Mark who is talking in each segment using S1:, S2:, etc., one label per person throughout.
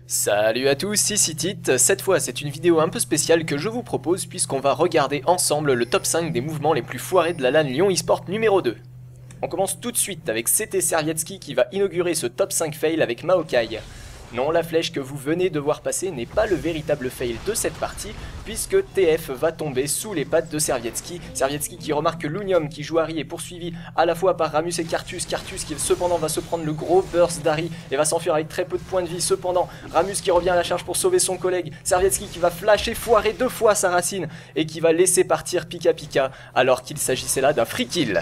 S1: Salut à tous, ici Tit. Cette fois c'est une vidéo un peu spéciale que je vous propose puisqu'on va regarder ensemble le top 5 des mouvements les plus foirés de la LAN Lyon eSport numéro 2. On commence tout de suite avec CT Servietsky qui va inaugurer ce top 5 fail avec Maokai. Non, la flèche que vous venez de voir passer n'est pas le véritable fail de cette partie, puisque TF va tomber sous les pattes de Servietsky. Servietsky qui remarque que Lunium qui joue Harry est poursuivi à la fois par Ramus et Cartus. Cartus qui cependant va se prendre le gros burst d'Harry et va s'enfuir avec très peu de points de vie. Cependant, Ramus qui revient à la charge pour sauver son collègue. Servietsky qui va flasher, foirer deux fois sa racine et qui va laisser partir Pika Pika alors qu'il s'agissait là d'un free kill.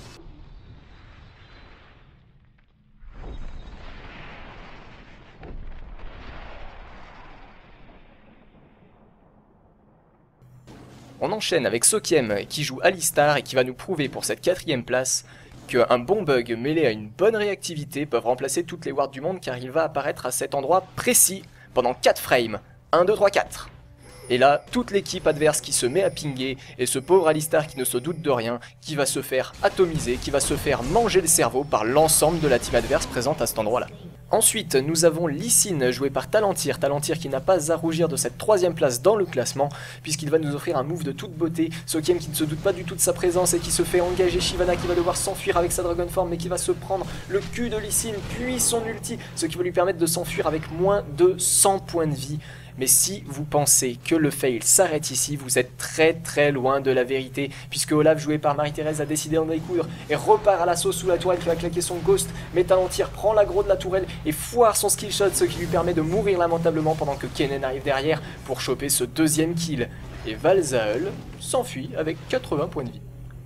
S1: On enchaîne avec Sokiem qui joue Alistar et qui va nous prouver pour cette 4ème place qu'un bon bug mêlé à une bonne réactivité peuvent remplacer toutes les wards du monde car il va apparaître à cet endroit précis pendant 4 frames. 1, 2, 3, 4. Et là, toute l'équipe adverse qui se met à pinguer et ce pauvre Alistar qui ne se doute de rien, qui va se faire atomiser, qui va se faire manger le cerveau par l'ensemble de la team adverse présente à cet endroit-là. Ensuite, nous avons Lee Sin joué par Talentir, Talentir qui n'a pas à rougir de cette 3ème place dans le classement, puisqu'il va nous offrir un move de toute beauté. Sokiem qui ne se doute pas du tout de sa présence et qui se fait engager, Shyvana qui va devoir s'enfuir avec sa Dragon Form, mais qui va se prendre le cul de Lee Sin, puis son ulti, ce qui va lui permettre de s'enfuir avec moins de 100 points de vie. Mais si vous pensez que le fail s'arrête ici, vous êtes très loin de la vérité, puisque Olaf joué par Marie-Thérèse a décidé d'en découdre et repart à l'assaut sous la tourelle qui va claquer son ghost, mais Talentir prend l'aggro de la tourelle et foire son skill shot, ce qui lui permet de mourir lamentablement pendant que Kennen arrive derrière pour choper ce 2ème kill. Et Valzael s'enfuit avec 80 points de vie.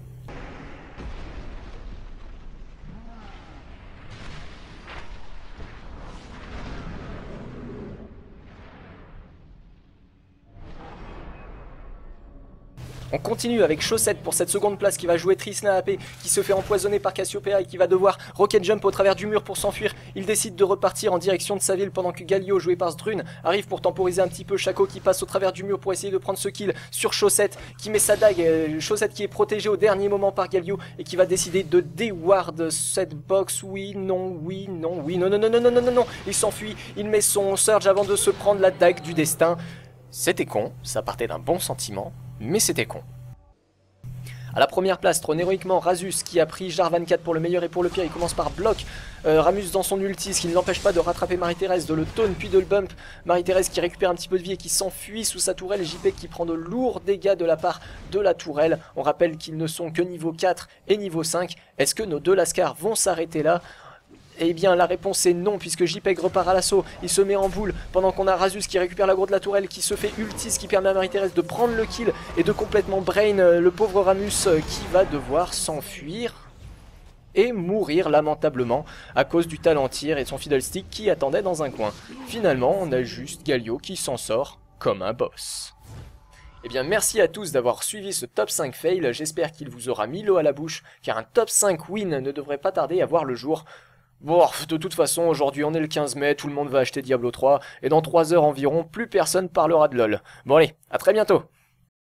S1: On continue avec Chaussette pour cette seconde place qui va jouer Tristana AP qui se fait empoisonner par Cassiopeia et qui va devoir rocket jump au travers du mur pour s'enfuir. Il décide de repartir en direction de sa ville pendant que Galio joué par Zdrun arrive pour temporiser un petit peu. Chaco qui passe au travers du mur pour essayer de prendre ce kill sur Chaussette qui met sa dague. Chaussette qui est protégé au dernier moment par Galio et qui va décider de déward cette box. Oui, non, oui, non, oui, non, non, non, non, non, non, non, non. Il s'enfuit, il met son surge avant de se prendre la dague du destin. C'était con, ça partait d'un bon sentiment, mais c'était con. A la première place, trône héroïquement Razus qui a pris Jar 24 pour le meilleur et pour le pire. Il commence par bloc Ramus dans son ulti, ce qui ne l'empêche pas de rattraper Marie-Thérèse, de le taunt puis de le bump. Marie-Thérèse qui récupère un petit peu de vie et qui s'enfuit sous sa tourelle. JP qui prend de lourds dégâts de la part de la tourelle. On rappelle qu'ils ne sont que niveau 4 et niveau 5. Est-ce que nos deux Lascars vont s'arrêter là ? Eh bien la réponse est non, puisque JPEG repart à l'assaut, il se met en boule pendant qu'on a Razus qui récupère l'aggro de la tourelle, qui se fait ulti, ce qui permet à Marie-Thérèse de prendre le kill et de complètement brain le pauvre Ramus qui va devoir s'enfuir et mourir lamentablement à cause du Talentir et son Fiddlestick qui attendait dans un coin. Finalement on a juste Galio qui s'en sort comme un boss. Eh bien merci à tous d'avoir suivi ce top 5 fail, j'espère qu'il vous aura mis l'eau à la bouche, car un top 5 win ne devrait pas tarder à voir le jour. Bon, de toute façon, aujourd'hui on est le 15 mai, tout le monde va acheter Diablo 3, et dans 3 heures environ, plus personne parlera de LoL. Bon allez, à très bientôt.